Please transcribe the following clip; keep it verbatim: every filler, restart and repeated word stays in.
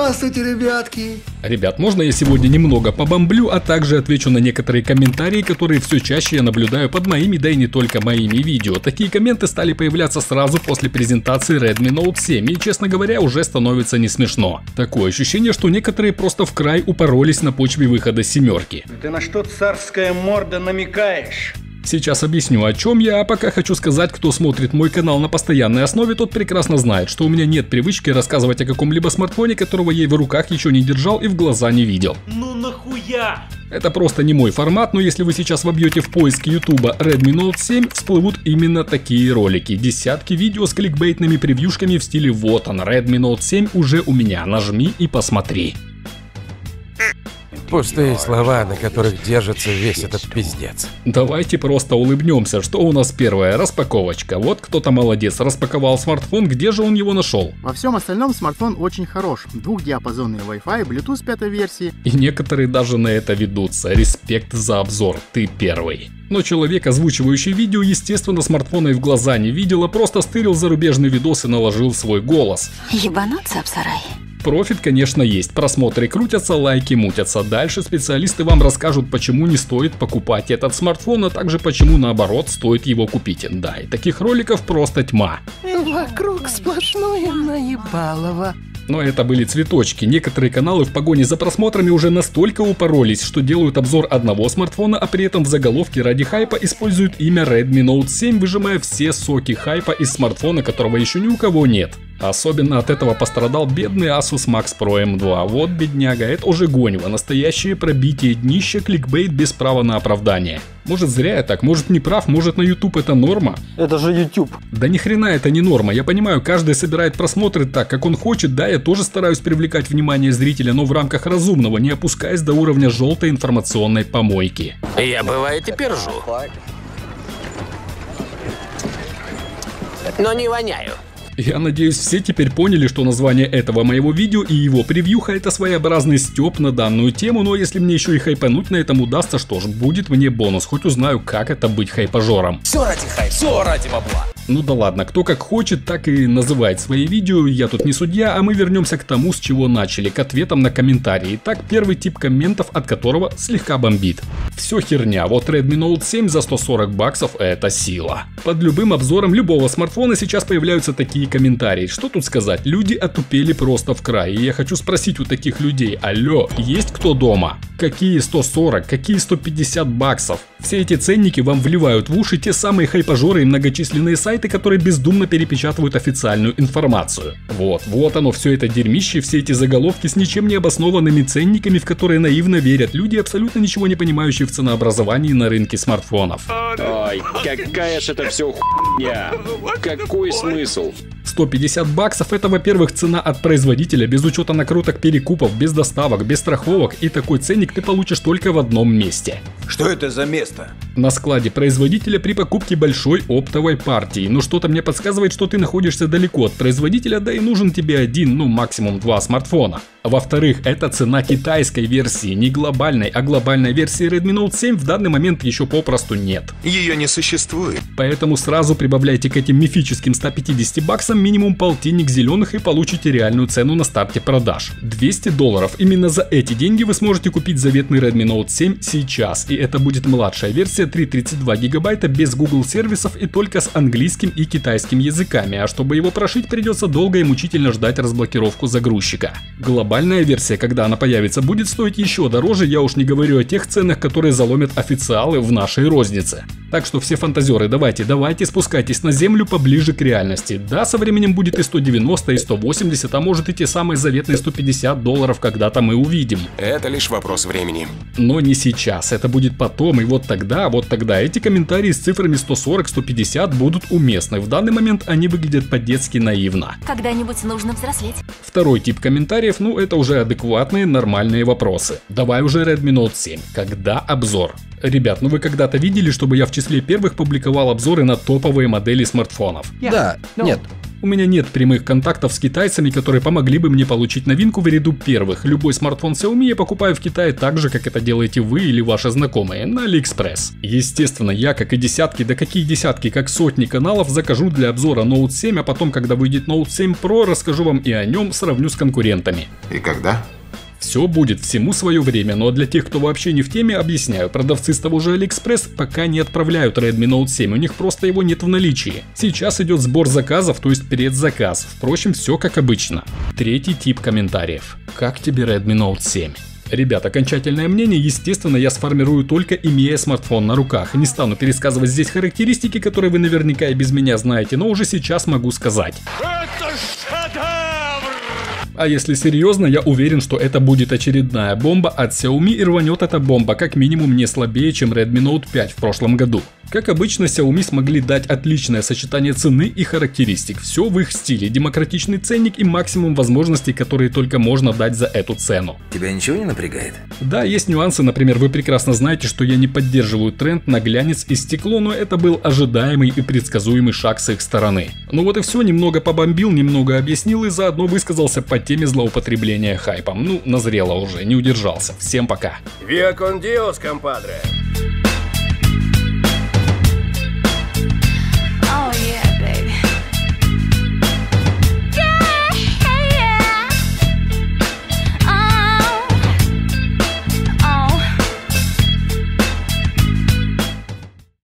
Здравствуйте, ребятки! Ребят, можно я сегодня немного побомблю, а также отвечу на некоторые комментарии, которые все чаще я наблюдаю под моими, да и не только моими видео. Такие комменты стали появляться сразу после презентации Redmi Note семь, и, честно говоря, уже становится не смешно. Такое ощущение, что некоторые просто в край упоролись на почве выхода семерки. Ты на что, царская морда, намекаешь? Сейчас объясню, о чем я, а пока хочу сказать, кто смотрит мой канал на постоянной основе, тот прекрасно знает, что у меня нет привычки рассказывать о каком-либо смартфоне, которого я в руках еще не держал и в глаза не видел. Ну нахуя? Это просто не мой формат, но если вы сейчас вобьете в поиск ютуба Redmi Note семь, всплывут именно такие ролики. Десятки видео с кликбейтными превьюшками в стиле «Вот он, Redmi Note семь уже у меня, нажми и посмотри». Пустые слова, на которых держится весь этот пиздец. Давайте просто улыбнемся, что у нас первая распаковочка. Вот кто-то молодец, распаковал смартфон, где же он его нашел? Во всем остальном смартфон очень хорош. Двухдиапазонный Wi-Fi, Bluetooth пятой версии. И некоторые даже на это ведутся. Респект за обзор, ты первый. Но человек, озвучивающий видео, естественно, смартфона и в глаза не видел, а просто стырил зарубежный видос и наложил свой голос. Ебануться, Апсарай. Профит, конечно, есть. Просмотры крутятся, лайки мутятся. Дальше специалисты вам расскажут, почему не стоит покупать этот смартфон, а также почему, наоборот, стоит его купить. Да, и таких роликов просто тьма. Вокруг сплошное наебалово. Но это были цветочки. Некоторые каналы в погоне за просмотрами уже настолько упоролись, что делают обзор одного смартфона, а при этом в заголовке ради хайпа используют имя Redmi Note семь, выжимая все соки хайпа из смартфона, которого еще ни у кого нет. Особенно от этого пострадал бедный Asus Max Pro эм два. Вот бедняга, это уже гонево, настоящее пробитие днища, кликбейт без права на оправдание. Может зря я так, может не прав, может на YouTube это норма? Это же YouTube. Да ни хрена это не норма, я понимаю, каждый собирает просмотры так, как он хочет, да, я тоже стараюсь привлекать внимание зрителя, но в рамках разумного, не опускаясь до уровня желтой информационной помойки. Я бывает и пержу, но не воняю. Я надеюсь, все теперь поняли, что название этого моего видео и его превьюха — это своеобразный стёб на данную тему, но если мне еще и хайпануть на этом удастся, что ж, будет мне бонус, хоть узнаю, как это быть хайпажором. Все ради хайп, все ради бабла. Ну да ладно, кто как хочет, так и называет свои видео, я тут не судья, а мы вернемся к тому, с чего начали, к ответам на комментарии. Итак, первый тип комментов, от которого слегка бомбит. Все херня, вот Redmi Note семь за сто сорок баксов — это сила. Под любым обзором любого смартфона сейчас появляются такие комментарии. Что тут сказать, люди отупели просто в край, и я хочу спросить у таких людей: алло, есть кто дома? Какие сто сорок, какие сто пятьдесят баксов? Все эти ценники вам вливают в уши те самые хайпажоры и многочисленные сайты, которые бездумно перепечатывают официальную информацию. Вот, вот оно, все это дерьмище, все эти заголовки с ничем не обоснованными ценниками, в которые наивно верят люди, абсолютно ничего не понимающие в ценообразовании на рынке смартфонов. Ой, какая ж это все хуйня. Какой смысл? сто пятьдесят баксов — это, во-первых, цена от производителя, без учета накруток перекупов, без доставок, без страховок, и такой ценник ты получишь только в одном месте. Что это за место? На складе производителя при покупке большой оптовой партии. Но что-то мне подсказывает, что ты находишься далеко от производителя, да и нужен тебе один, ну максимум два смартфона. Во-вторых, это цена китайской версии, не глобальной, а глобальной версии Redmi Note семь в данный момент еще попросту нет. Ее не существует. Поэтому сразу прибавляйте к этим мифическим ста пятидесяти баксам минимум полтинник зеленых и получите реальную цену на старте продаж. двести долларов. Именно за эти деньги вы сможете купить заветный Redmi Note семь сейчас. И это будет младшая версия три тридцать два гигабайта без Google сервисов и только с английским и китайским языками. А чтобы его прошить, придется долго и мучительно ждать разблокировку загрузчика. Глобальная версия, когда она появится, будет стоить еще дороже, я уж не говорю о тех ценах, которые заломят официалы в нашей рознице. Так что все фантазеры, давайте, давайте спускайтесь на землю поближе к реальности. Да, со временем будет и сто девяносто, и сто восемьдесят, а может и те самые заветные сто пятьдесят долларов когда-то мы увидим. Это лишь вопрос времени. Но не сейчас, это будет потом, и вот тогда, вот тогда эти комментарии с цифрами сто сорок, сто пятьдесят будут уместны. В данный момент они выглядят по-детски наивно. Когда-нибудь нужно взрослеть. Второй тип комментариев, ну это уже адекватные, нормальные вопросы. Давай уже Redmi Note семь, когда обзор? Ребят, ну вы когда-то видели, чтобы я в числе первых публиковал обзоры на топовые модели смартфонов? Да, нет. У меня нет прямых контактов с китайцами, которые помогли бы мне получить новинку в ряду первых. Любой смартфон Xiaomi я покупаю в Китае так же, как это делаете вы или ваши знакомые, на AliExpress. Естественно, я, как и десятки, да какие десятки, как сотни каналов, закажу для обзора Ноут семь, а потом, когда выйдет Ноут семь Pro, расскажу вам и о нем, сравню с конкурентами. И когда? Все будет, всему свое время, но для тех, кто вообще не в теме, объясняю, продавцы с того же AliExpress пока не отправляют Redmi Note семь, у них просто его нет в наличии. Сейчас идет сбор заказов, то есть предзаказ, впрочем, все как обычно. Третий тип комментариев. Как тебе Redmi Note семь? Ребят, окончательное мнение, естественно, я сформирую только имея смартфон на руках. Не стану пересказывать здесь характеристики, которые вы наверняка и без меня знаете, но уже сейчас могу сказать. А если серьезно, я уверен, что это будет очередная бомба от Xiaomi, и рванет эта бомба как минимум не слабее, чем Redmi Note пять в прошлом году. Как обычно, Xiaomi смогли дать отличное сочетание цены и характеристик. Все в их стиле, демократичный ценник и максимум возможностей, которые только можно дать за эту цену. Тебя ничего не напрягает? Да, есть нюансы, например, вы прекрасно знаете, что я не поддерживаю тренд на глянец и стекло, но это был ожидаемый и предсказуемый шаг с их стороны. Ну вот и все, немного побомбил, немного объяснил и заодно высказался по теме злоупотребления хайпом. Ну, назрело уже, не удержался. Всем пока. Виа кон диос, компадре.